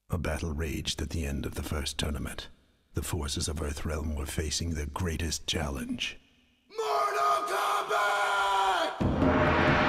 A battle raged at the end of the first tournament. The forces of Earthrealm were facing their greatest challenge. Mortal Kombat!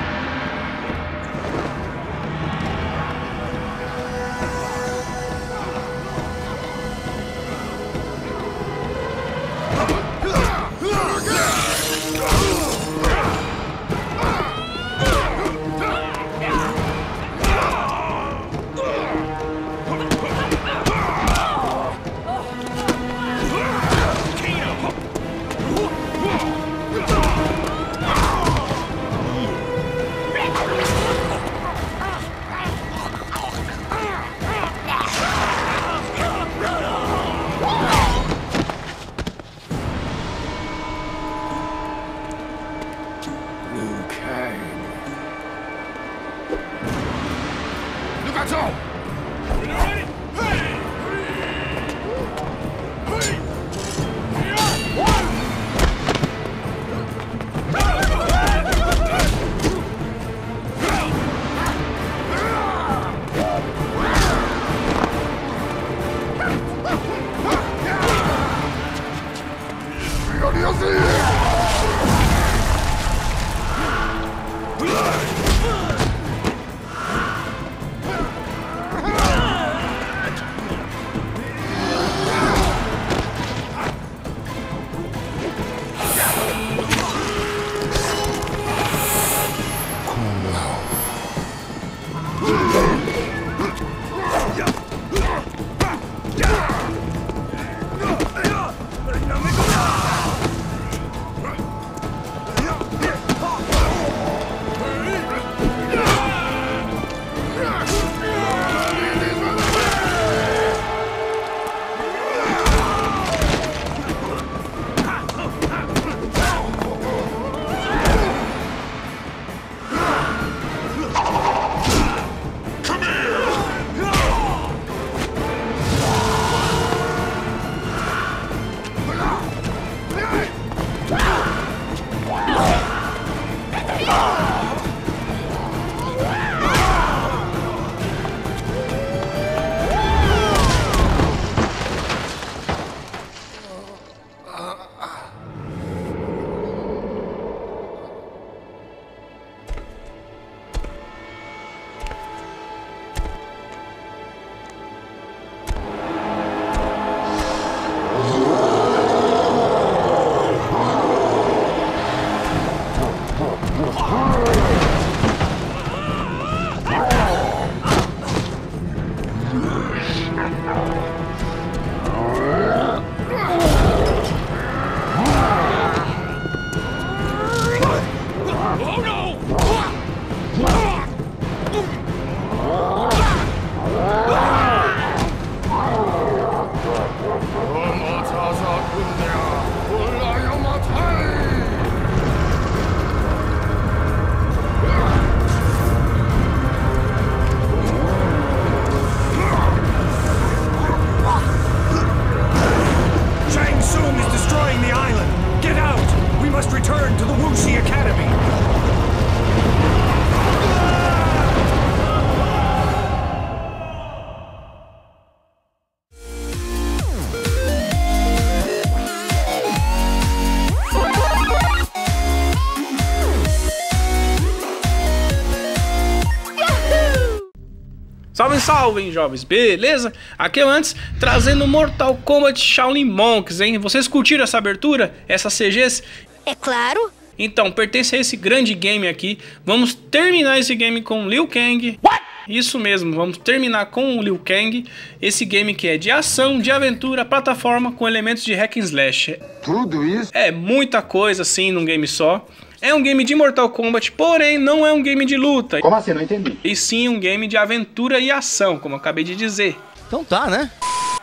Salve, salve, jovens, beleza? Aqui é o Antes, trazendo Mortal Kombat Shaolin Monks, hein? Vocês curtiram essa abertura? Essas CGs? É claro. Então, pertence a esse grande game aqui. Vamos terminar esse game com Liu Kang. What? Isso mesmo, vamos terminar com o Liu Kang. Esse game que é de ação, de aventura, plataforma com elementos de hack and slash. Tudo isso? É muita coisa assim num game só. É um game de Mortal Kombat, porém não é um game de luta. Como assim? Não entendi. E sim um game de aventura e ação, como eu acabei de dizer. Então tá, né?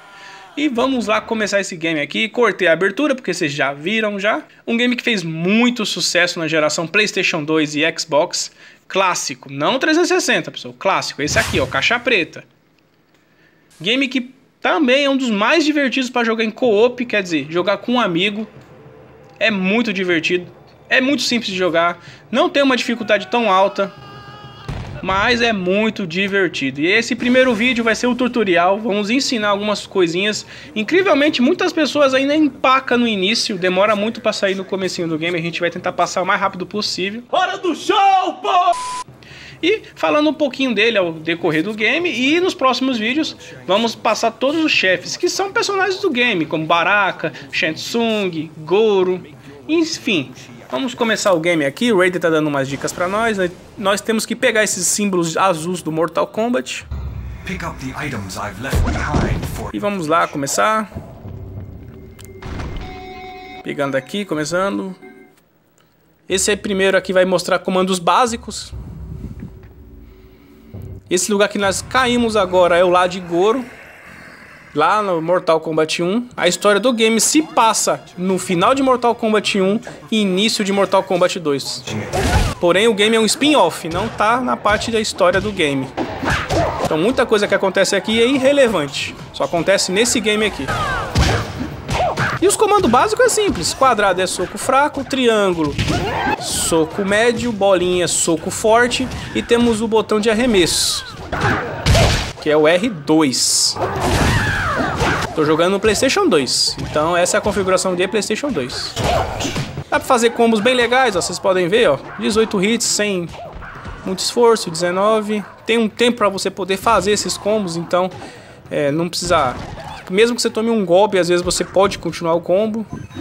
E vamos lá começar esse game aqui. Cortei a abertura porque vocês já viram já. Um game que fez muito sucesso na geração PlayStation 2 e Xbox. Clássico, não 360, pessoal. Clássico, esse aqui, ó, caixa preta. Game que também é um dos mais divertidos para jogar em co-op, quer dizer, jogar com um amigo. É muito divertido. É muito simples de jogar, não tem uma dificuldade tão alta, mas é muito divertido. E esse primeiro vídeo vai ser o tutorial, vamos ensinar algumas coisinhas. Incrivelmente, muitas pessoas ainda empacam no início, demora muito pra sair no comecinho do game, a gente vai tentar passar o mais rápido possível. Hora do show, pô! E falando um pouquinho dele ao decorrer do game, e nos próximos vídeos vamos passar todos os chefes, que são personagens do game, como Baraka, Shang Tsung, Goro, enfim. Vamos começar o game aqui, o Raider tá dando umas dicas pra nós. Nós temos que pegar esses símbolos azuis do Mortal Kombat. E vamos lá, começar. Pegando aqui, começando. Esse aí primeiro aqui vai mostrar comandos básicos. Esse lugar que nós caímos agora é o lado de Goro, lá no Mortal Kombat 1. A história do game se passa no final de Mortal Kombat 1 e início de Mortal Kombat 2. Porém, o game é um spin-off, não tá na parte da história do game. Então muita coisa que acontece aqui é irrelevante, só acontece nesse game aqui. E os comandos básicos é simples: quadrado é soco fraco, triângulo, soco médio, bolinha, soco forte, e temos o botão de arremesso, que é o R2. Tô jogando no PlayStation 2, então essa é a configuração de PlayStation 2. Dá pra fazer combos bem legais, ó, vocês podem ver, ó, 18 hits sem muito esforço, 19. Tem um tempo pra você poder fazer esses combos, então não precisa... Mesmo que você tome um golpe, às vezes você pode continuar o combo.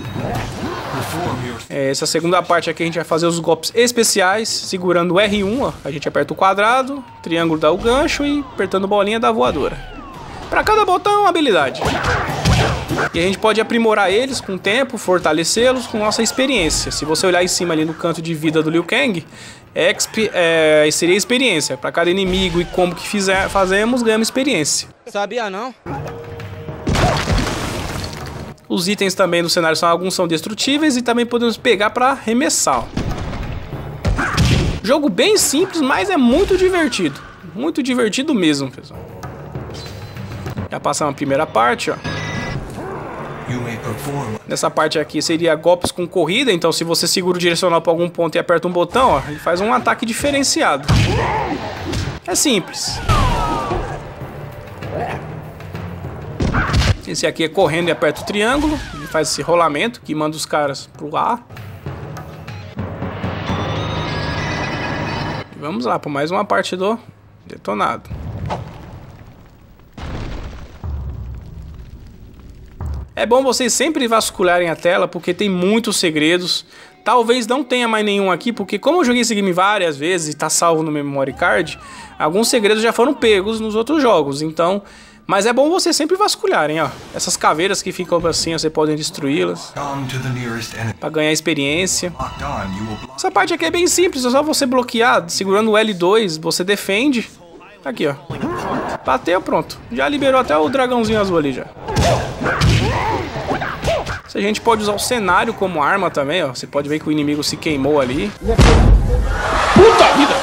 Essa segunda parte aqui a gente vai fazer os golpes especiais, segurando o R1, ó, a gente aperta o quadrado, triângulo dá o gancho e apertando bolinha dá a voadora. Para cada botão, uma habilidade. E a gente pode aprimorar eles com o tempo, fortalecê-los com nossa experiência. Se você olhar em cima ali no canto de vida do Liu Kang, seria experiência. Para cada inimigo e combo que fazemos, ganhamos experiência. Sabia não? Os itens também do cenário alguns são destrutíveis e também podemos pegar para arremessar. Jogo bem simples, mas é muito divertido. Muito divertido mesmo, pessoal. Já passamos a primeira parte, ó. Nessa parte aqui seria golpes com corrida, então se você segura o direcional para algum ponto e aperta um botão, ó, ele faz um ataque diferenciado. É simples. Esse aqui é correndo e aperta o triângulo, ele faz esse rolamento que manda os caras pro ar. E vamos lá para mais uma parte do detonado. É bom vocês sempre vasculharem a tela, porque tem muitos segredos. Talvez não tenha mais nenhum aqui, porque como eu joguei esse game várias vezes e tá salvo no memory card, alguns segredos já foram pegos nos outros jogos, então... Mas é bom vocês sempre vasculharem, ó. Essas caveiras que ficam assim, ó, você podem destruí-las para ganhar experiência. Essa parte aqui é bem simples, é só você bloquear, segurando o L2, você defende. Aqui, ó. Bateu, pronto. Já liberou até o dragãozinho azul ali já. A gente pode usar o cenário como arma também, ó. Você pode ver que o inimigo se queimou ali. Puta vida!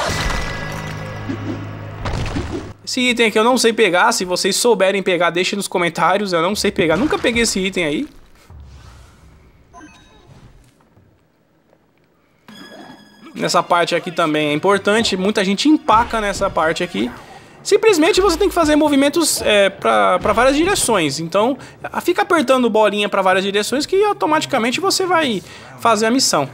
Esse item aqui eu não sei pegar, se vocês souberem pegar, deixem nos comentários, eu não sei pegar, nunca peguei esse item aí. Nessa parte aqui também é importante, muita gente empaca nessa parte aqui. Simplesmente você tem que fazer movimentos para várias direções, então fica apertando bolinha para várias direções que automaticamente você vai fazer a missão.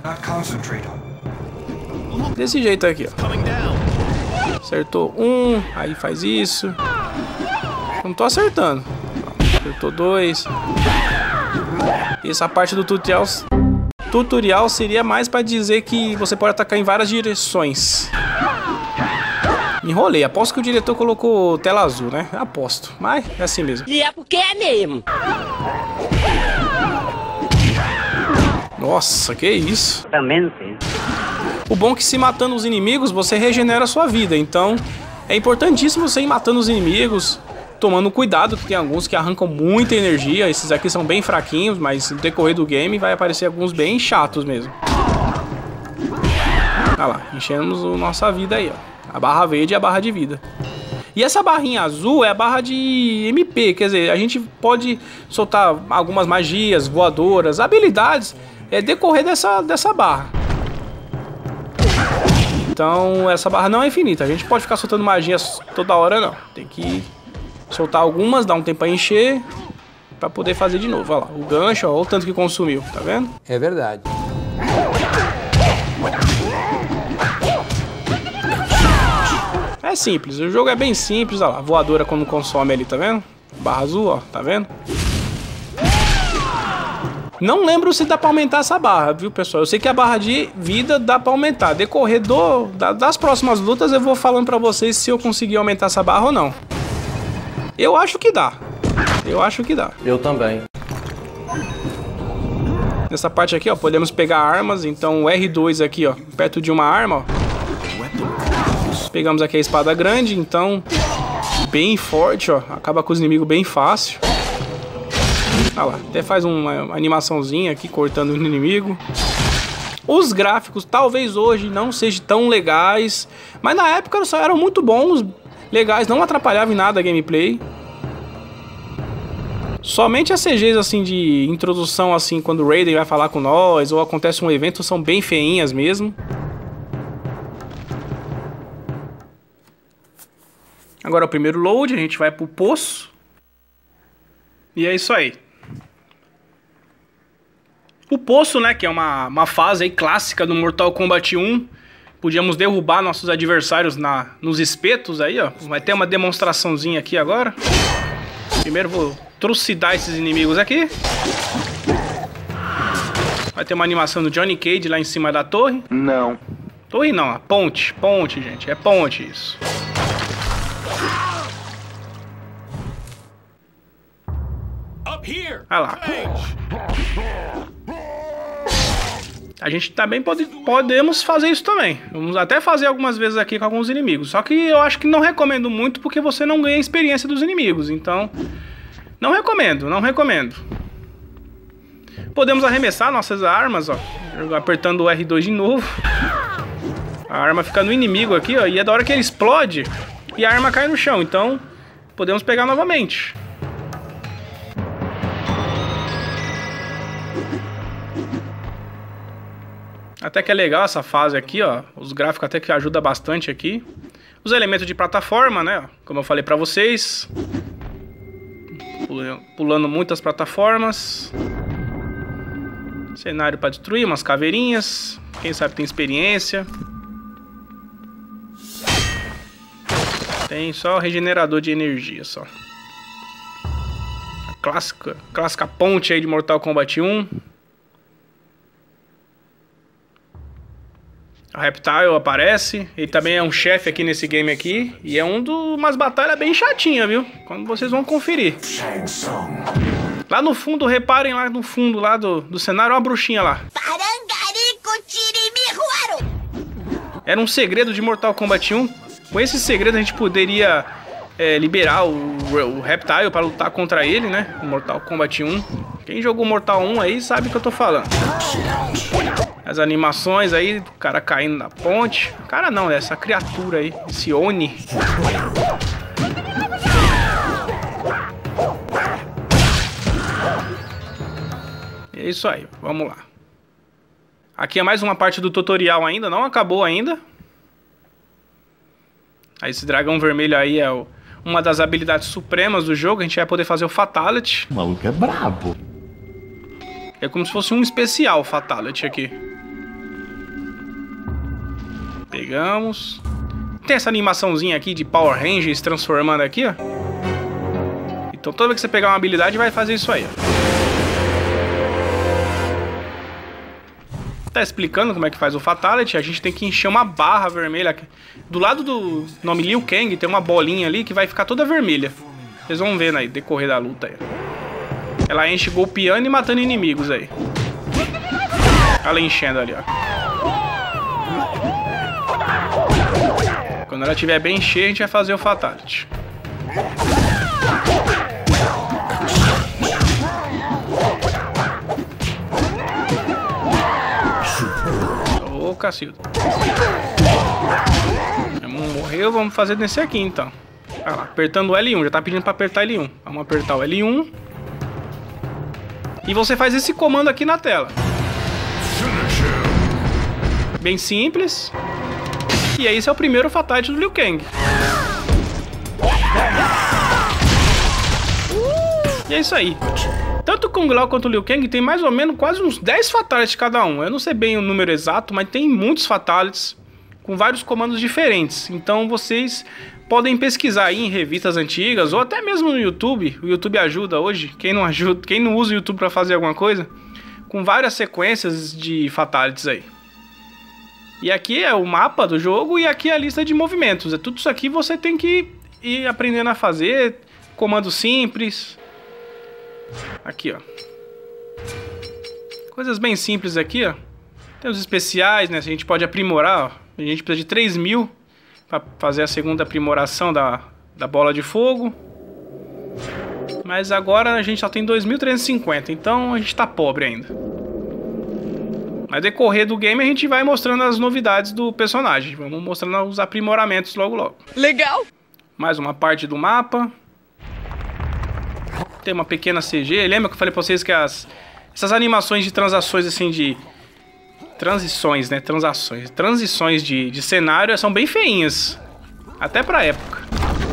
Desse jeito aqui, ó. Acertou um, aí faz isso. Não tô acertando. Acertou dois. E essa parte do tutorial seria mais para dizer que você pode atacar em várias direções. Me enrolei, aposto que o diretor colocou tela azul, né? Aposto, mas é assim mesmo. E é porque é mesmo. Nossa, que isso? Também não sei. O bom é que se matando os inimigos, você regenera a sua vida. Então, é importantíssimo você ir matando os inimigos, tomando cuidado, que tem alguns que arrancam muita energia. Esses aqui são bem fraquinhos, mas no decorrer do game vai aparecer alguns bem chatos mesmo. Olha lá, enchemos a nossa vida aí, ó. A barra verde é a barra de vida. E essa barrinha azul é a barra de MP, quer dizer, a gente pode soltar algumas magias, voadoras, habilidades, decorrer dessa barra. Então essa barra não é infinita. A gente pode ficar soltando magias toda hora, não. Tem que soltar algumas, dar um tempo pra encher, pra poder fazer de novo. Olha lá, o gancho, ó, olha o tanto que consumiu, tá vendo? É verdade. É simples, o jogo é bem simples, olha lá, voadora como consome ali, tá vendo? Barra azul, ó, tá vendo? Não lembro se dá pra aumentar essa barra, viu, pessoal? Eu sei que a barra de vida dá pra aumentar. Decorrer das próximas lutas eu vou falando pra vocês se eu conseguir aumentar essa barra ou não. Eu acho que dá. Eu acho que dá. Eu também. Nessa parte aqui, ó, podemos pegar armas. Então o R2 aqui, ó, perto de uma arma, ó. Pegamos aqui a espada grande, então bem forte, ó. Acaba com os inimigos bem fácil. Olha lá, até faz uma animaçãozinha aqui cortando o inimigo. Os gráficos talvez hoje não sejam tão legais, mas na época só eram muito bons, legais, não atrapalhavam em nada a gameplay. Somente as CGs assim de introdução, assim, quando o Raiden vai falar com nós ou acontece um evento, são bem feinhas mesmo. Agora o primeiro load, a gente vai pro poço. E é isso aí. O poço, né, que é uma fase aí clássica do Mortal Kombat 1. Podíamos derrubar nossos adversários nos espetos aí, ó. Vai ter uma demonstraçãozinha aqui agora. Primeiro vou trucidar esses inimigos aqui. Vai ter uma animação do Johnny Cage lá em cima da torre. Não. Torre não, a ponte. Ponte, gente. É ponte isso. Olha lá. A gente também podemos fazer isso também. Vamos até fazer algumas vezes aqui com alguns inimigos. Só que eu acho que não recomendo muito porque você não ganha a experiência dos inimigos. Então, não recomendo, não recomendo. Podemos arremessar nossas armas, ó. Apertando o R2 de novo. A arma fica no inimigo aqui, ó. E é da hora que ele explode e a arma cai no chão. Então, podemos pegar novamente. Até que é legal essa fase aqui, ó. Os gráficos até que ajudam bastante aqui. Os elementos de plataforma, né? Como eu falei pra vocês. Pulando muitas plataformas. Cenário pra destruir, umas caveirinhas. Quem sabe tem experiência. Tem só regenerador de energia, só. A clássica ponte aí de Mortal Kombat 1. O Reptile aparece, ele também é um chefe aqui nesse game aqui. E é umas batalhas bem chatinhas, viu? Quando vocês vão conferir. Lá no fundo, reparem lá no fundo lá do cenário, uma bruxinha lá. Era um segredo de Mortal Kombat 1. Com esse segredo a gente poderia liberar o Reptile para lutar contra ele, né? Mortal Kombat 1. Quem jogou Mortal 1 aí sabe o que eu tô falando. As animações aí, do cara caindo na ponte. Cara não, essa criatura aí, esse Oni. É isso aí, vamos lá. Aqui é mais uma parte do tutorial ainda, não acabou ainda. Aí esse dragão vermelho aí é uma das habilidades supremas do jogo. A gente vai poder fazer o Fatality. O maluco é brabo. É como se fosse um especial Fatality aqui. Pegamos. Tem essa animaçãozinha aqui de Power Rangers transformando aqui, ó. Então toda vez que você pegar uma habilidade vai fazer isso aí, ó. Tá explicando como é que faz o Fatality. A gente tem que encher uma barra vermelha aqui. Do lado do nome Liu Kang tem uma bolinha ali que vai ficar toda vermelha. Vocês vão ver aí, decorrer da luta aí. Ela enche golpeando e matando inimigos aí. Ela enchendo ali, ó. Quando ela estiver bem cheia, a gente vai fazer o Fatality. Ô, Cacildo. Morreu, vamos fazer nesse aqui, então. Olha lá, apertando o L1. Já tá pedindo pra apertar L1. Vamos apertar o L1. E você faz esse comando aqui na tela. Bem simples. E esse é o primeiro fatality do Liu Kang. E é isso aí. Tanto o Kung Lao quanto o Liu Kang tem mais ou menos quase uns 10 fatalities cada um. Eu não sei bem o número exato, mas tem muitos fatalities com vários comandos diferentes. Então vocês podem pesquisar aí em revistas antigas ou até mesmo no YouTube. O YouTube ajuda hoje. Quem não usa o YouTube para fazer alguma coisa, com várias sequências de fatalities aí. E aqui é o mapa do jogo e aqui é a lista de movimentos. É tudo isso aqui você tem que ir aprendendo a fazer. Comando simples. Aqui, ó. Coisas bem simples aqui, ó. Tem os especiais, né? A gente pode aprimorar, ó. A gente precisa de 3.000 para fazer a segunda aprimoração da bola de fogo. Mas agora a gente só tem 2.350, então a gente tá pobre ainda. No decorrer do game a gente vai mostrando as novidades do personagem. Vamos mostrando os aprimoramentos logo logo. Legal! Mais uma parte do mapa. Tem uma pequena CG. Lembra que eu falei pra vocês que essas animações de transações assim de... Transições, né? Transições de cenário são bem feinhas. Até pra época.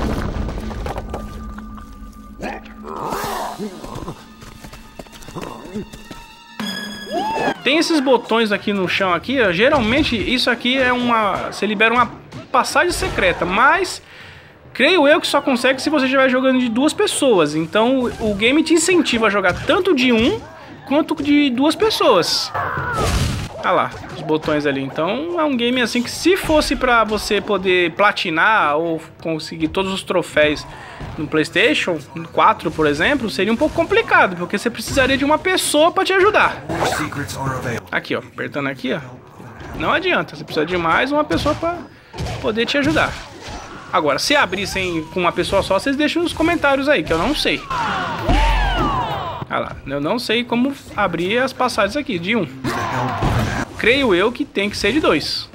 Tem esses botões aqui no chão aqui, ó. Geralmente isso aqui é uma... Você libera uma passagem secreta, mas... Creio eu que só consegue se você estiver jogando de 2 pessoas. Então o game te incentiva a jogar tanto de 1 quanto de 2 pessoas. Olha lá, os botões ali. Então é um game assim que se fosse pra você poder platinar ou conseguir todos os troféus no PlayStation 4, por exemplo, seria um pouco complicado, porque você precisaria de uma pessoa pra te ajudar. Aqui, ó, apertando aqui, ó. Não adianta, você precisa de mais uma pessoa pra poder te ajudar. Agora, se abrissem com uma pessoa só, vocês deixam nos comentários aí, que eu não sei. Olha lá, eu não sei como abrir as passagens aqui, de 1. Creio eu que tem que ser de 2.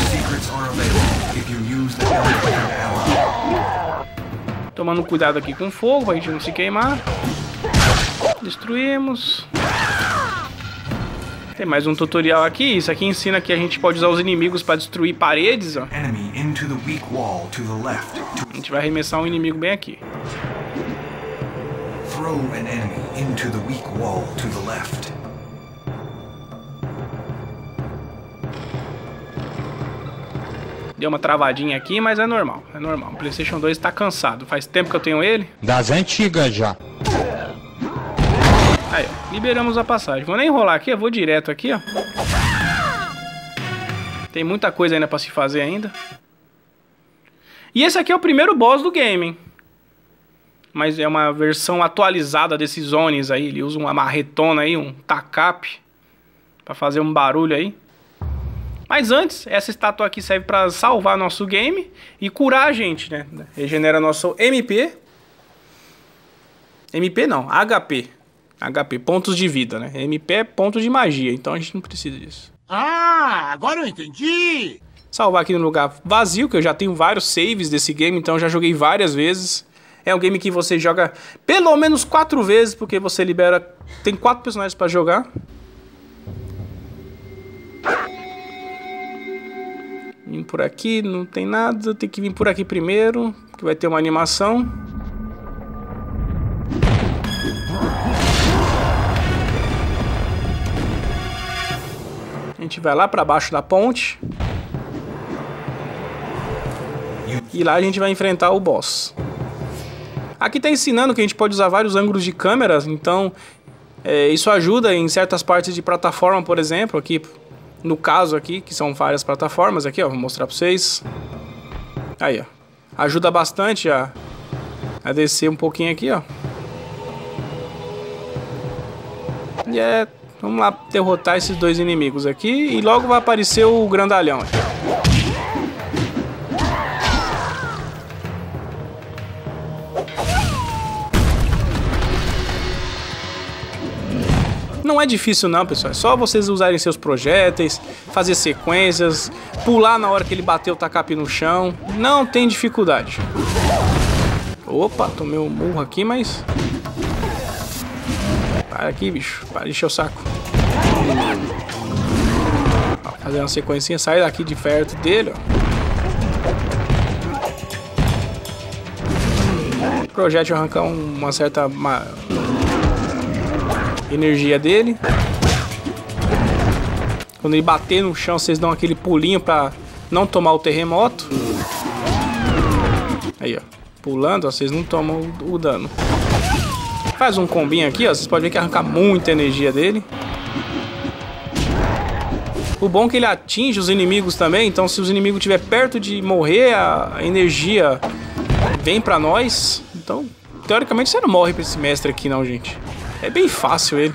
Tomando cuidado aqui com o fogo, pra gente não se queimar. Destruímos. Tem mais um tutorial aqui. Isso aqui ensina que a gente pode usar os inimigos para destruir paredes, ó. A gente vai arremessar um inimigo bem aqui. Deu uma travadinha aqui, mas é normal. É normal. O PlayStation 2 tá cansado. Faz tempo que eu tenho ele. Das antigas já. Aí, ó, liberamos a passagem. Vou nem enrolar aqui, eu vou direto aqui, ó. Tem muita coisa ainda pra se fazer ainda. E esse aqui é o primeiro boss do game, hein? Mas é uma versão atualizada desses zones aí. Ele usa uma marretona aí, um tacape, pra fazer um barulho aí. Mas antes, essa estátua aqui serve pra salvar nosso game e curar a gente, né? Regenera nosso MP. MP não, HP. HP, pontos de vida, né? MP é ponto de magia, então a gente não precisa disso. Ah, agora eu entendi! Salvar aqui no lugar vazio, que eu já tenho vários saves desse game, então eu já joguei várias vezes. É um game que você joga pelo menos 4 vezes, porque você libera... Tem 4 personagens pra jogar. Vim por aqui, não tem nada. Tem que vir por aqui primeiro, que vai ter uma animação. A gente vai lá pra baixo da ponte. E lá a gente vai enfrentar o boss. Aqui tá ensinando que a gente pode usar vários ângulos de câmeras. Então isso ajuda em certas partes de plataforma, por exemplo. Aqui, no caso aqui, que são várias plataformas. Aqui, ó, vou mostrar pra vocês. Aí, ó. Ajuda bastante a descer um pouquinho aqui, ó. E vamos lá derrotar esses 2 inimigos aqui. E logo vai aparecer o grandalhão. Não é difícil não, pessoal. É só vocês usarem seus projéteis, fazer sequências, pular na hora que ele bater o tacape no chão. Não tem dificuldade. Opa, tomei um murro aqui, mas... Para aqui, bicho. Para de encher o saco. Fazer uma sequencinha, sair daqui de perto dele, ó. projétil arrancar uma certa energia dele. Quando ele bater no chão, vocês dão aquele pulinho pra não tomar o terremoto. Aí, ó. Pulando, ó, vocês não tomam o dano. Faz um combinho aqui, ó. Vocês podem ver que arranca muita energia dele. O bom é que ele atinge os inimigos também. Então, se os inimigos estiver perto de morrer, a energia vem pra nós. Então, teoricamente, você não morre pra esse mestre aqui, não, gente. É bem fácil ele.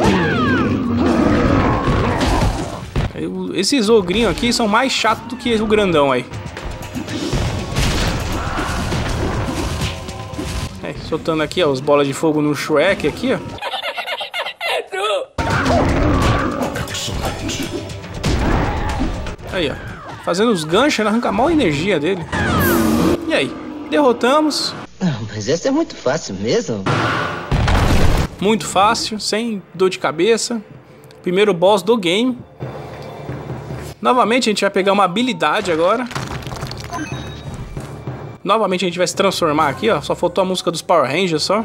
Esses ogrinhos aqui são mais chatos do que o grandão aí. Soltando aqui, ó, as bolas de fogo no Shrek aqui, ó. Aí, ó. Fazendo os ganchos, ele arranca a maior energia dele. E aí? Derrotamos. Mas essa é muito fácil mesmo. Muito fácil, sem dor de cabeça. Primeiro boss do game. Novamente a gente vai pegar uma habilidade agora. Novamente a gente vai se transformar aqui, ó. Só faltou a música dos Power Rangers só.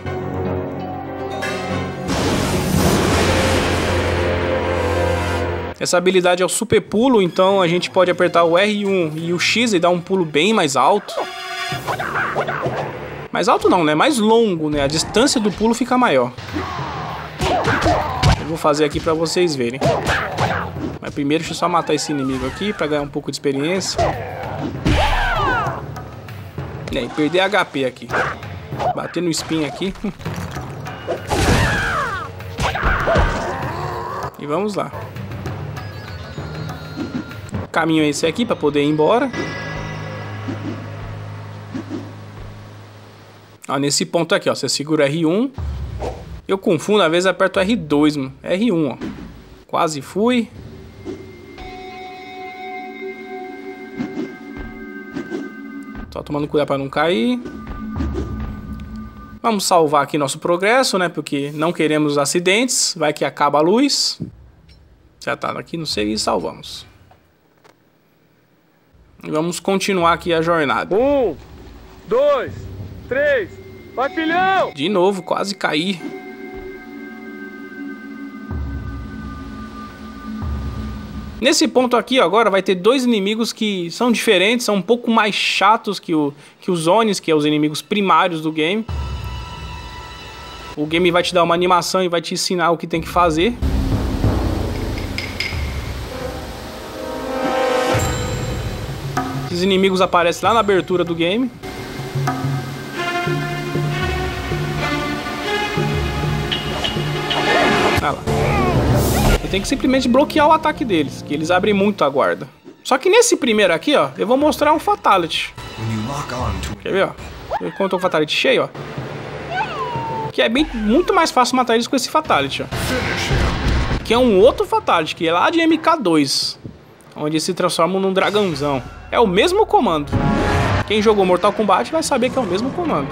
Essa habilidade é o super pulo, então a gente pode apertar o R1 e o X e dar um pulo bem mais alto. Mais alto não, né? Mais longo, né? A distância do pulo fica maior. Eu vou fazer aqui pra vocês verem. Mas primeiro deixa eu só matar esse inimigo aqui pra ganhar um pouco de experiência. E perder HP aqui. Bater no spin aqui. E vamos lá. O caminho é esse aqui pra poder ir embora. Ó, nesse ponto aqui, ó. Você segura R1. Eu confundo, às vezes aperto R2, mano. R1, ó. Quase fui. Só tomando cuidado para não cair. Vamos salvar aqui nosso progresso, né? Porque não queremos acidentes. Vai que acaba a luz. Já tá aqui no save e salvamos. E vamos continuar aqui a jornada. 1, 2, 3. Vai, filhão! De novo, quase caí. Nesse ponto aqui, ó, agora vai ter dois inimigos que são diferentes, são um pouco mais chatos que os Zones, que é os inimigos primários do game. O game vai te dar uma animação e vai te ensinar o que tem que fazer. Esses inimigos aparecem lá na abertura do game. Olha lá. Tem que simplesmente bloquear o ataque deles, que eles abrem muito a guarda. Só que nesse primeiro aqui, ó, eu vou mostrar um Fatality. Quer ver, ó? Eu conto o Fatality cheio, ó. Que é muito mais fácil matar eles com esse Fatality, ó. Que é um outro Fatality, que é lá de MK2. Onde eles se transformam num dragãozão. É o mesmo comando. Quem jogou Mortal Kombat vai saber que é o mesmo comando.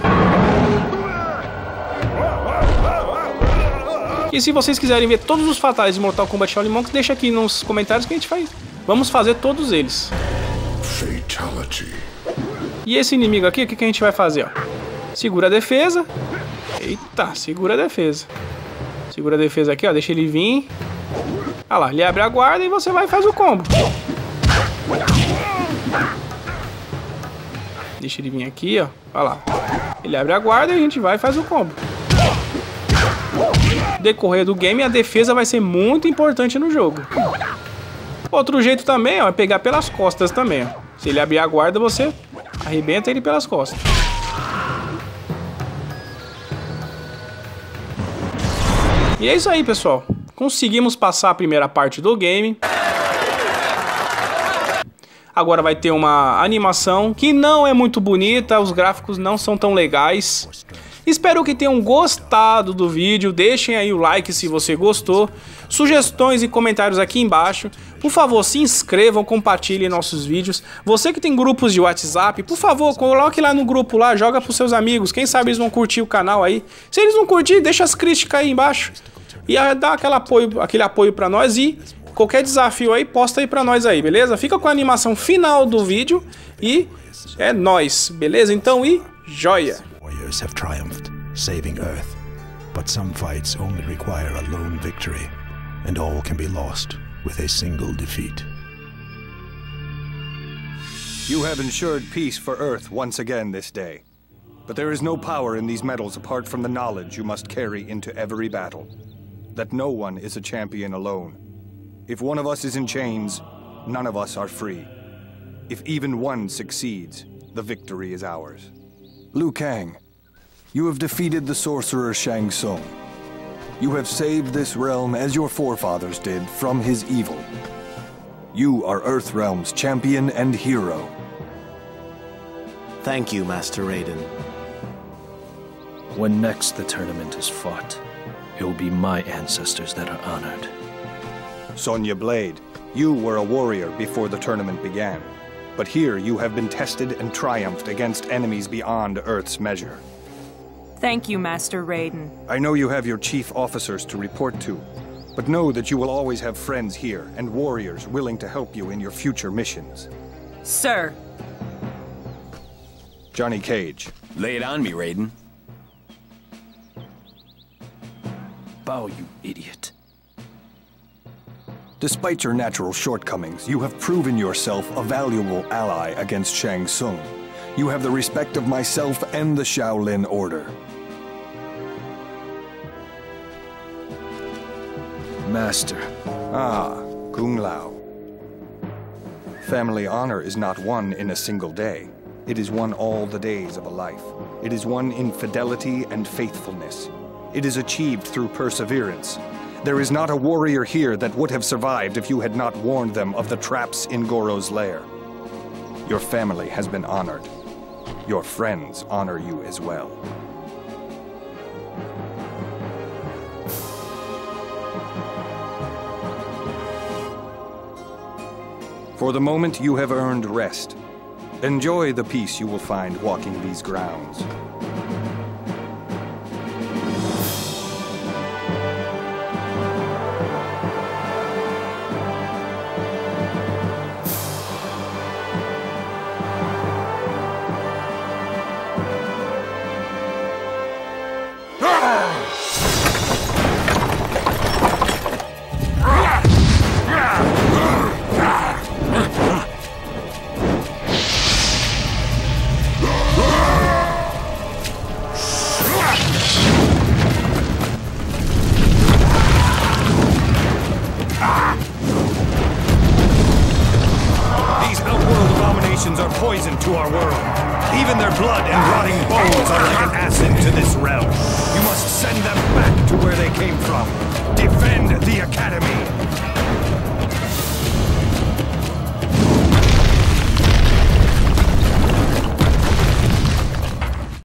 E se vocês quiserem ver todos os fatalities de Mortal Kombat Shaolin Monks, deixa aqui nos comentários que a gente faz. Vamos fazer todos eles. Fatality. E esse inimigo aqui, o que a gente vai fazer? Ó? Segura a defesa. Eita, segura a defesa. Segura a defesa aqui, ó. Deixa ele vir. Olha lá, ele abre a guarda e você vai e faz o combo. Deixa ele vir aqui, ó. Olha lá. Ele abre a guarda e a gente vai e faz o combo. Decorrer do game, a defesa vai ser muito importante no jogo. Outro jeito também, ó, é pegar pelas costas também, ó. Se ele abrir a guarda, você arrebenta ele pelas costas. E é isso aí, pessoal. Conseguimos passar a primeira parte do game. Agora vai ter uma animação que não é muito bonita, os gráficos não são tão legais. Espero que tenham gostado do vídeo, deixem aí o like se você gostou, sugestões e comentários aqui embaixo. Por favor, se inscrevam, compartilhem nossos vídeos. Você que tem grupos de WhatsApp, por favor, coloque lá no grupo lá, joga pros seus amigos, quem sabe eles vão curtir o canal aí. Se eles não curtir, deixa as críticas aí embaixo e dá aquele apoio pra nós e qualquer desafio aí, posta aí pra nós aí, beleza? Fica com a animação final do vídeo e é nóis, beleza? Então, e joia! warriors have triumphed, saving Earth. But some fights only require a lone victory, and all can be lost with a single defeat. You have ensured peace for Earth once again this day. But there is no power in these medals apart from the knowledge you must carry into every battle. That no one is a champion alone. If one of us is in chains, none of us are free. If even one succeeds, the victory is ours. Liu Kang, you have defeated the sorcerer Shang Tsung. You have saved this realm as your forefathers did from his evil. You are Earthrealm's champion and hero. Thank you, Master Raiden. When next the tournament is fought, it will be my ancestors that are honored. Sonya Blade, you were a warrior before the tournament began. But here you have been tested and triumphed against enemies beyond Earth's measure. Thank you, Master Raiden. I know you have your chief officers to report to, but know that you will always have friends here and warriors willing to help you in your future missions. Sir. Johnny Cage. Lay it on me, Raiden. Bow, you idiot. Despite your natural shortcomings, you have proven yourself a valuable ally against Shang Tsung. You have the respect of myself and the Shaolin Order. Master. Ah, Kung Lao. Family honor is not won in a single day. It is won all the days of a life. It is won in fidelity and faithfulness. It is achieved through perseverance. There is not a warrior here that would have survived if you had not warned them of the traps in Goro's lair. Your family has been honored. Your friends honor you as well. For the moment, you have earned rest. Enjoy the peace you will find walking these grounds. Are poison to our world. Even their blood and rotting bones are like an acid to this realm. You must send them back to where they came from. Defend the Academy.